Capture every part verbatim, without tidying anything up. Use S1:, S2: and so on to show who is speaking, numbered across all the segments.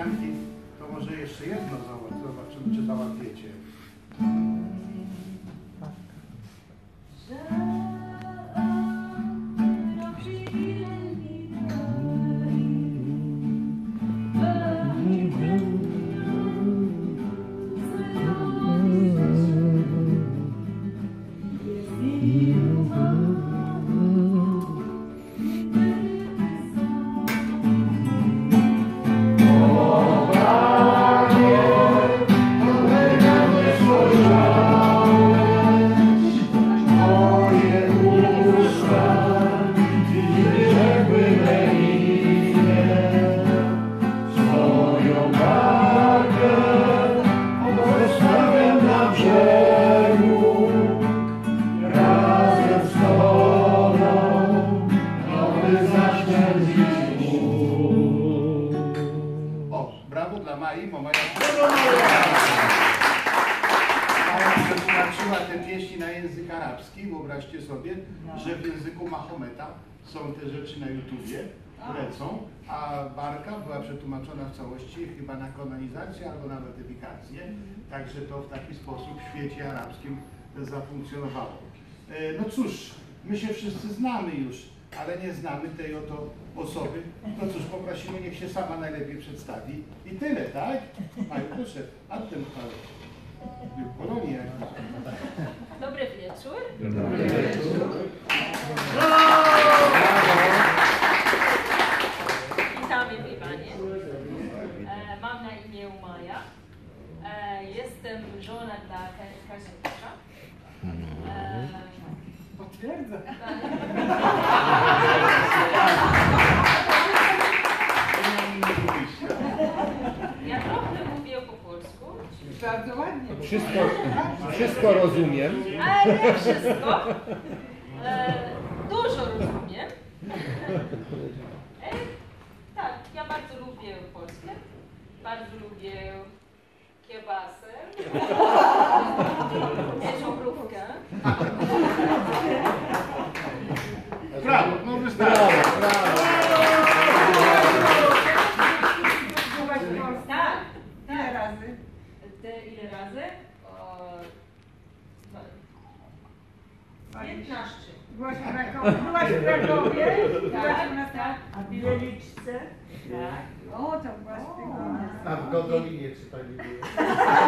S1: koleżanki, to może jeszcze jedno zobaczymy, czy załapiecie. Wyobraźcie sobie, że w języku Mahometa są te rzeczy na YouTubie, lecą, a Barka była przetłumaczona w całości chyba na kanonizację albo na beatyfikację, także to w taki sposób w świecie arabskim zafunkcjonowało. No cóż, my się wszyscy znamy już, ale nie znamy tej oto osoby. No cóż, poprosimy, niech się sama najlepiej przedstawi i tyle, tak? Maju, proszę, Artem Polonia.
S2: Dobry wieczór.
S3: Dobry wieczór.
S2: Witamy w Iwanie. E, mam na imię Maja. E, jestem żona dla Kazimierza. E,
S4: Potwierdzę.
S2: Ja trochę mówię po polsku.
S4: Bardzo ładnie.
S3: Wszystko, wszystko rozumiem.
S2: Ale nie wszystko. E, dużo rozumiem. E, tak, ja bardzo lubię Polskę. Bardzo lubię kiełbasę. Żubrówkę.
S1: Brawo, no wystarczy.
S3: Brawo,
S2: Tak.
S4: Ile razy?
S2: Te ile razy? O, piętnaście.
S4: Byłaś w Krakowie? Byłaś w Krakowie? Byłaś u nas
S2: Tak.
S4: a w Wieliczce?
S2: Tak.
S4: O, to byłaś w tego miasta.
S5: A w Godolinie czy pani była?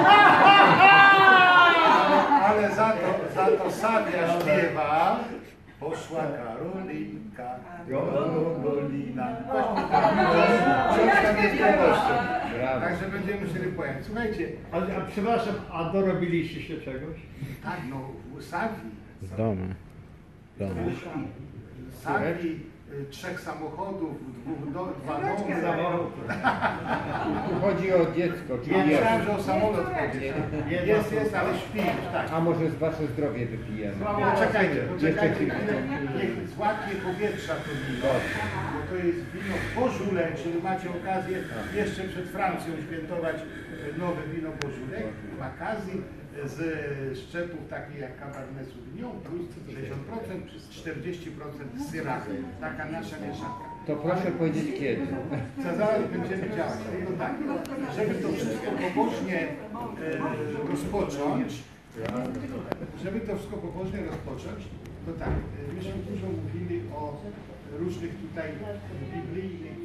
S1: Ale za to, za to Sabia śpiewa. Poszła Karolinka, Karolina. Książka jest proboszczem. Także będziemy musieli pojechać. Słuchajcie.
S5: A, a przepraszam, a dorobiliście się czegoś?
S1: Tak, no w Sabii.
S6: W domu. W domu.
S1: Sabii, trzech samochodów, dwóch do, dwa domy.
S3: Tu chodzi o dziecko, czy
S1: Ja
S3: jest?
S1: myślałem, że o samolot chodzi. Jest, jest, ale śpi już, tak.
S3: A może z wasze zdrowie wypijemy?
S1: Poczekajcie, poczekajcie
S3: Jeszcze
S1: chwilę. Niech złapie powietrza to wino, bo to jest wino Bożule, czyli macie okazję jeszcze przed Francją świętować nowe wino Bożule. W okazji z szczepów takich jak Cabernet Sauvignon plus sześćdziesiąt procent, czterdzieści procent syra. Taka nasza mieszanka.
S3: To proszę powiedzieć kiedy.
S1: Co zaraz będziemy działać. No tak, żeby to wszystko pobożnie e, rozpocząć, żeby to wszystko pobożnie rozpocząć, to tak, e, myśmy dużo mówili o różnych tutaj biblijnych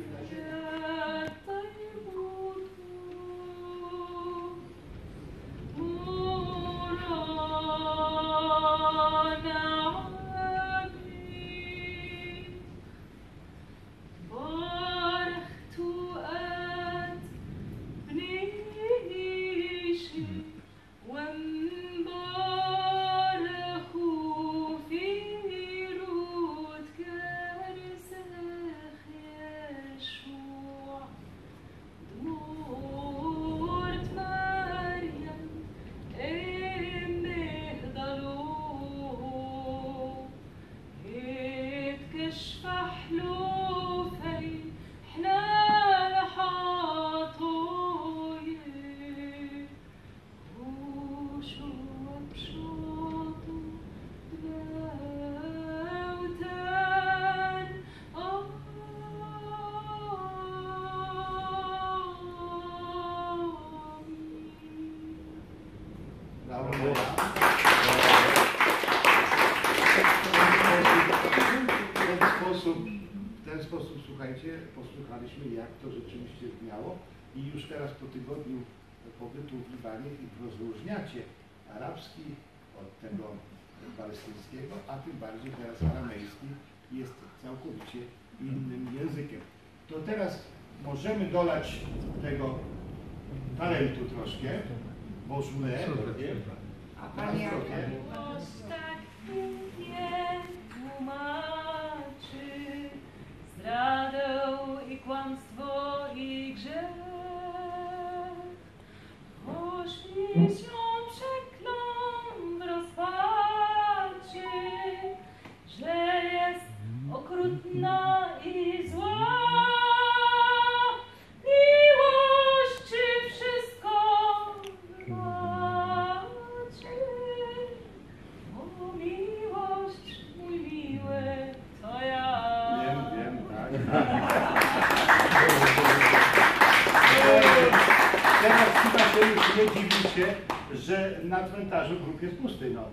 S1: się posłuchaliśmy, jak to rzeczywiście brzmiało i już teraz po tygodniu pobytu w Libanie rozróżniacie arabski od tego palestyńskiego, a tym bardziej teraz aramejski jest całkowicie innym językiem. To teraz możemy dolać tego talentu troszkę, bo żule,
S4: A pani jak?
S2: Ktoś tak pięknie tłumaczy zdradę i kłamstwo i grzech. Choć się przeklął w rozpaczy, że jest okrutna i zła. Miłość czy wszystko wybaczy? O miłość, mój miły, to ja.
S1: Wiem, wiem, tak. Teraz chyba się już nie dziwicie, że na cmentarzu grób jest pusty, no.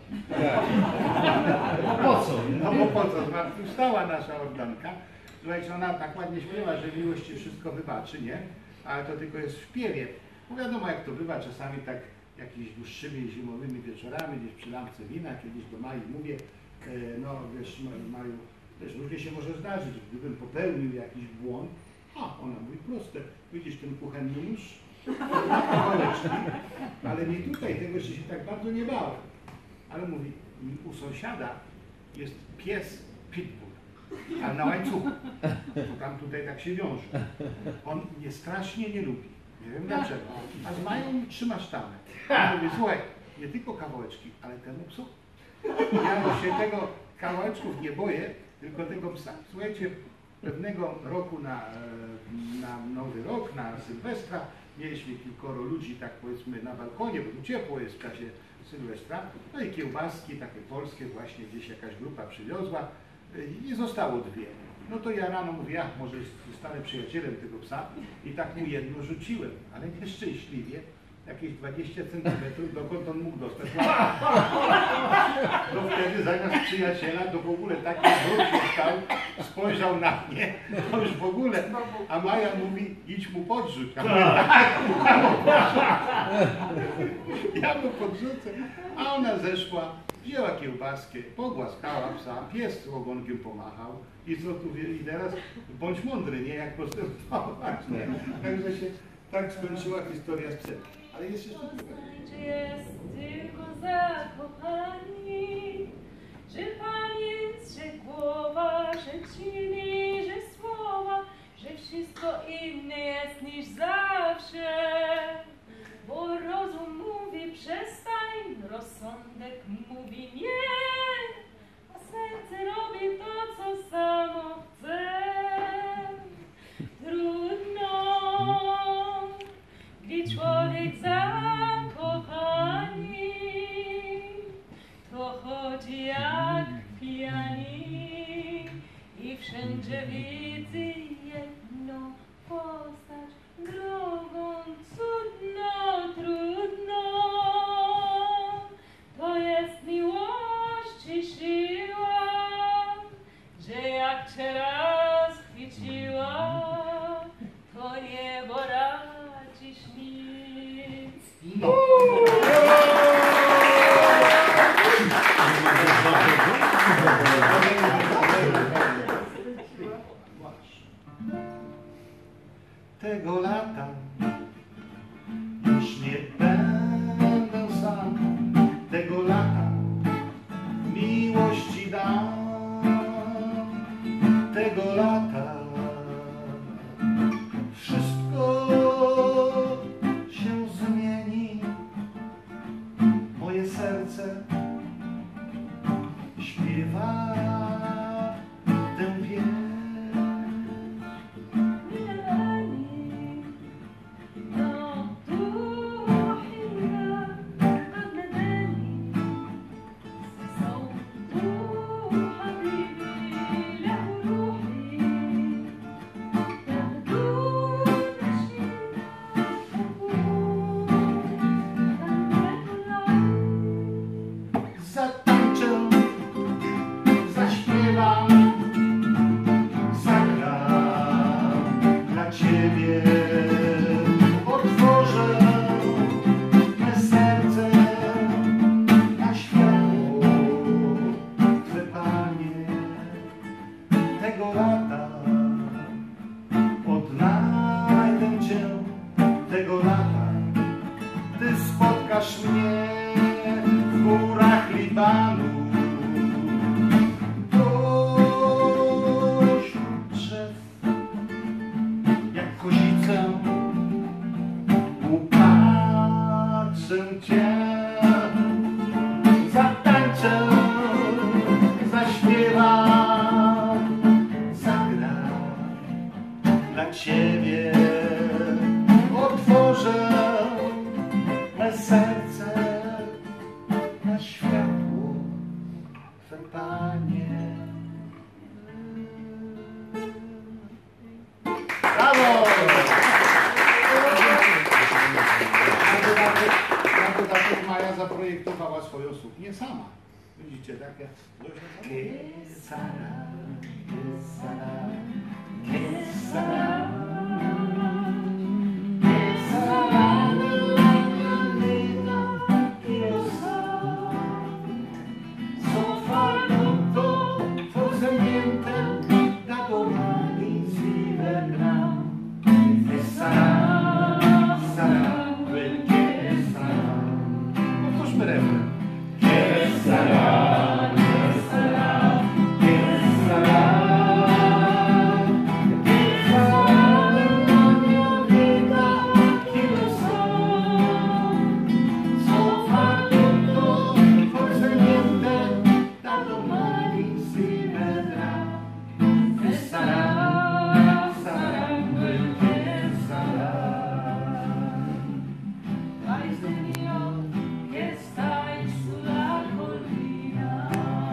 S5: No po co?
S1: No bo po co? Zmartwychwstała nasza oddanka. Słuchajcie, ona tak ładnie śpiewa, że miłość ci wszystko wybaczy, nie? Ale to tylko jest w śpiewie. Bo wiadomo jak to bywa, czasami tak jakimiś dłuższymi zimowymi wieczorami, gdzieś przy lampce wina, kiedyś do Mai mówię, e, no wiesz, Maju, też różnie się może zdarzyć, gdybym popełnił jakiś błąd, a ona mówi proste, widzisz ten kuchenny nóż, kawałeczki, ale nie tutaj, tego jeszcze się tak bardzo nie bałem. Ale mówi, u sąsiada jest pies pitbull, ale na łańcuchu, to tam tutaj tak się wiąże. On mnie strasznie nie lubi, nie wiem dlaczego, a z Mają trzyma sztamę. On mówi, słuchaj, nie tylko kawałeczki, ale temu psu. Ja się tego kawałeczków nie boję, tylko tego psa. Słuchajcie, pewnego roku na, na Nowy Rok, na Sylwestra, mieliśmy kilkoro ludzi, tak powiedzmy, na balkonie, bo tu ciepło jest w czasie Sylwestra, no i kiełbaski takie polskie właśnie gdzieś jakaś grupa przywiozła i zostało dwie. No to ja rano mówię, ja może zostanę przyjacielem tego psa i tak mu jedno rzuciłem, ale nieszczęśliwie jakieś dwadzieścia centymetrów, dokąd on mógł dostać. No wtedy zamiast przyjaciela, to w ogóle taki wróg się stał, spojrzał na mnie, to już w ogóle, a Maja mówi, idź mu podrzuć. Ja mówię, tak, ja mu podrzucę, a ona zeszła, wzięła kiełbaskę, pogłaskała psa, pies ogonkiem pomachał i co tu wie, i teraz bądź mądry, nie, jak postępować. Także się tak skończyła historia z psem. Ale jest jeszcze druga.
S2: Czy jest tylko zakopani? Czy pamięć, że głowa, że czyny, że słowa, że wszystko inne jest niż zawsze? Bo rozum mówi przestań, rozsądek mówi nie, a serce robi to, co samo chce. Trudno, gdy człowiek zakochani, to chodzi jak pijani i wszędzie widzę jedną postać, drogą cudną, trudną. To jest miłość i siła, że jak cię raz chwyciła, to niebo radzisz nic.
S1: No. Tego lata już nie będę sam, tego lata miłości dam, tego lata wszystko się zmieni, moje serce śpiewa tę pieśń.
S2: No, tu
S1: cię. Zatańczę, zaśpiewam, zagram dla ciebie. Otworzę me serce na światło Twe, Panie. Brawo! Na dodatek Maja zaprojektowała swoją suknię sama. Widzicie, takie... Que sara, que sara, que sara, que sara de la vida que yo soy. Sofá tutto, forse niente da domani si vedrà. E sarà, sarà quel che sarà. Powtórzmy refren. Che sarà, che sarà, che sarà, che sarà nella mia vita, chi lo sa. So far tutto, forse niente, da domani si vedrà. E sarà, sarà quel che sarà.
S2: Paese mio che stai sulla collina,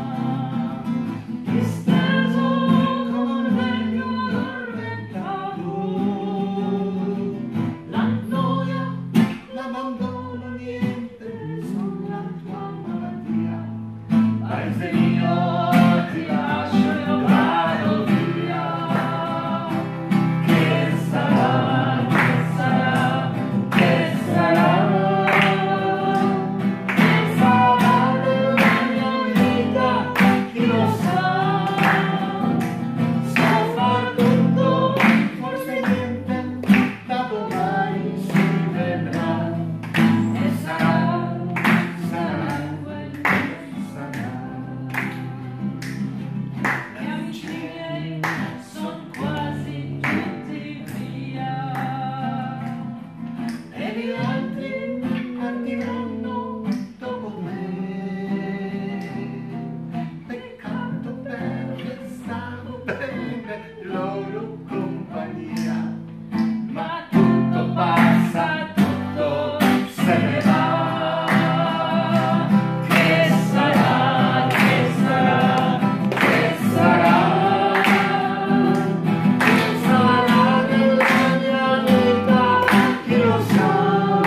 S1: Disteso come un vecchio addormentato, la noia, l'abbandono, niente, sono la tua malattia. Paese mio, ti lascio e vado via. Che sarà, che sarà, che sarà, che sarà della mia vita, chi lo sa. So far tutto, forse niente, da domani si vedrà. E sarà, sarà quel che sarà.
S2: gli amici miei son quasi tutti via.
S1: E gli altri partiranno dopo me. Peccato perché stavo bene loro compagnia. Ma tutto passa, tutto se ne va. Che sarà, che sarà, che sarà, che sarà della mia vita, chi lo sa.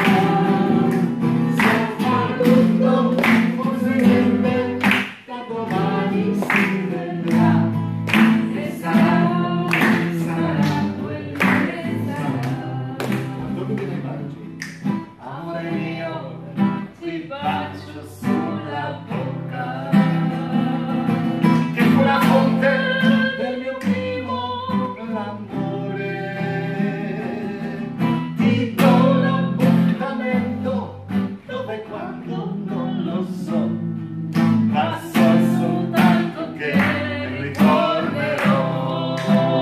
S1: Se fa tutto, forse niente, da domani si vedrà. Che sarà, sarà quel che sarà. Dove viene il amore mio, ti bacio sulla bocca, che fu la fonte del mio primo l'amore. Ti do l'appuntamento dove e quando non lo so, ma so soltanto che ritornerò.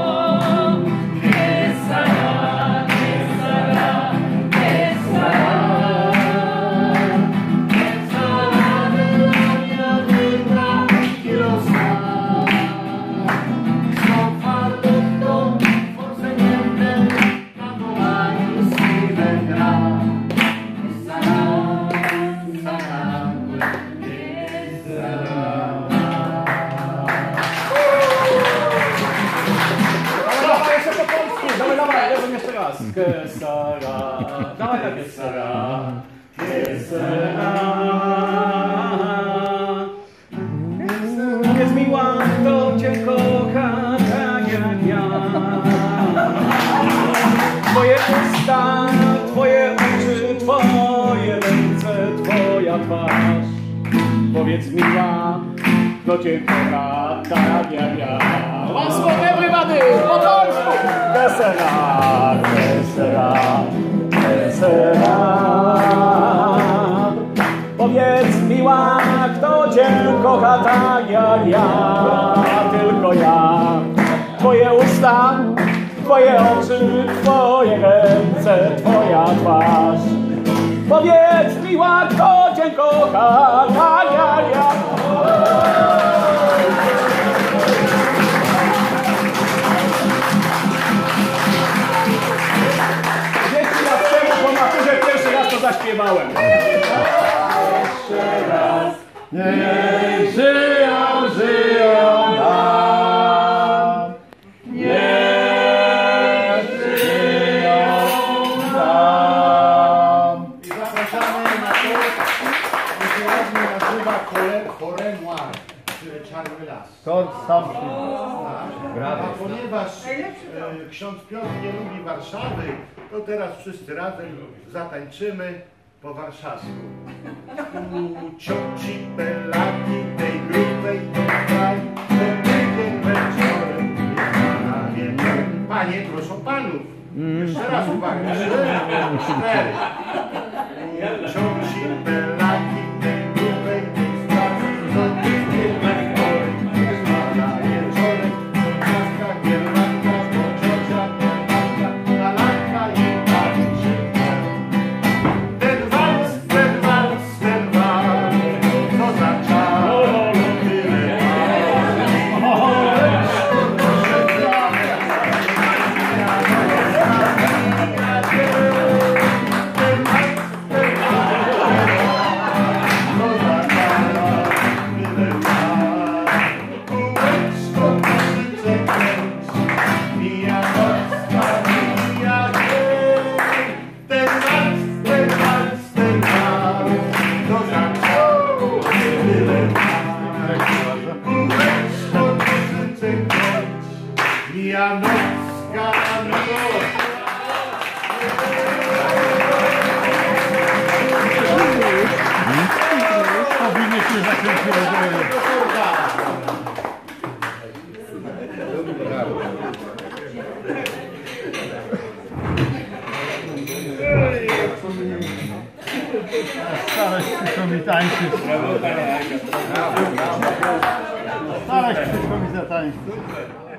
S1: Che sarà, che sarà, che sarà, che sarà della mia vita, chi lo sa. So far tutto, forse niente, da domani si vedrà. E sarà, sarà quel che sarà.
S5: Dawaj, jeszcze po polsku! Dawaj, dawaj, razem jeszcze raz. Que sara. Dawaj, que sara. Que sara. Jest miła, kto cię kocha, tak jak ja. Twoje usta, twoje oczy, twoje ręce, twoja twarz. Powiedz miła, kto cię kocha, tak jak ja. Once more, everybody! Po polsku! Que sera, que sera, que sera. Powiedz miła, kto cię kocha tak jak ja, tylko ja. Twoje usta, twoje oczy, twoje ręce, twoja twarz. Powiedz mi, łatwo cię kocha, tak jak ja. Dzieci raz temu po maturze pierwszy raz to zaśpiewałem. Jeszcze raz. Niech żyją, żyją nam. Niech żyją nam.
S1: I zapraszamy na to, to się ładnie nazywa Forêt Noire, czyli Czarny Las.
S3: To sam
S1: A ponieważ e, ksiądz Piotr nie lubi Warszawy, to teraz wszyscy razem zatańczymy po warszawsku. U cioci Belaki tej grubej kraj, to tydzień wieczorem jest na wieczorem. Panie, proszę panów, jeszcze raz uwaga, trzy, cztery. U cioci Belaki tej grubej kraj, to tydzień wieczorem jest na wieczorem. Laska, gierlanda, bo ciocia Belaka, na laka i tańczy. Ten wals, ten wals, ten wals, co za czar, tyle Janowska noc.
S7: Powinniśmy zakręcić. Starość przyszło mi tańczyć. Starość przyszło mi zatańczyć.